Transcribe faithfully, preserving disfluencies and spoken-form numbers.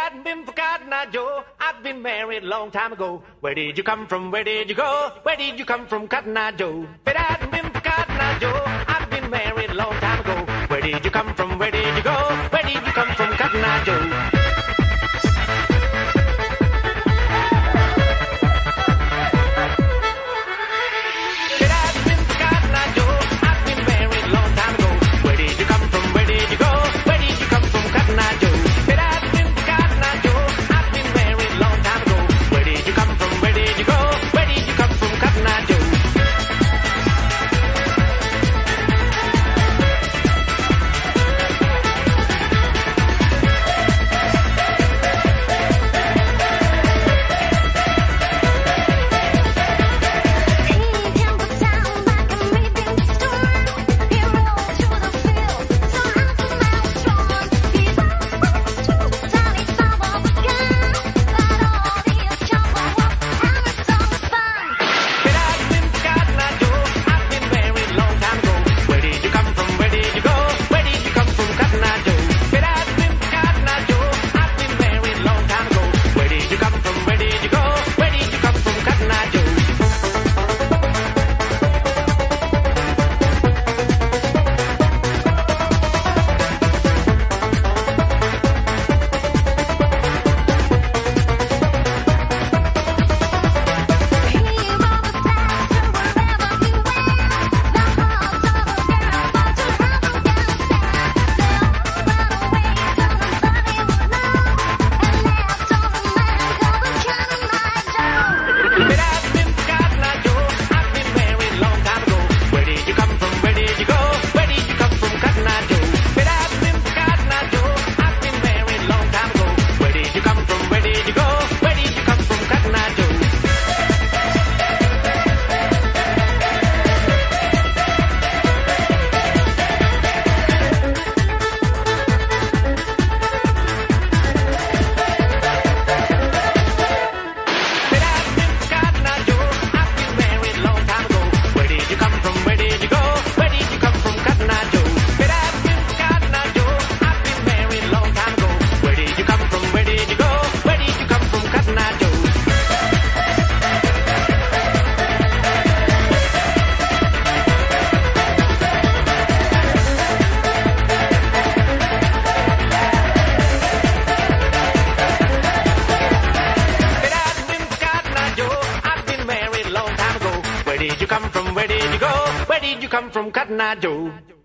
hadn't been for Cotton Eye Joe, I'd been married a long time ago. Where did you come from? Where did you go? Where did you come from, Cotton Eye Joe? If it hadn't been for Cotton Eye Joe, I'd been married a long time ago. Where did you come from? Where did you go? Where did you come from, Cotton Eye Joe? Where did you come from? Where did you go? Where did you come from, Cotton Eye Joe?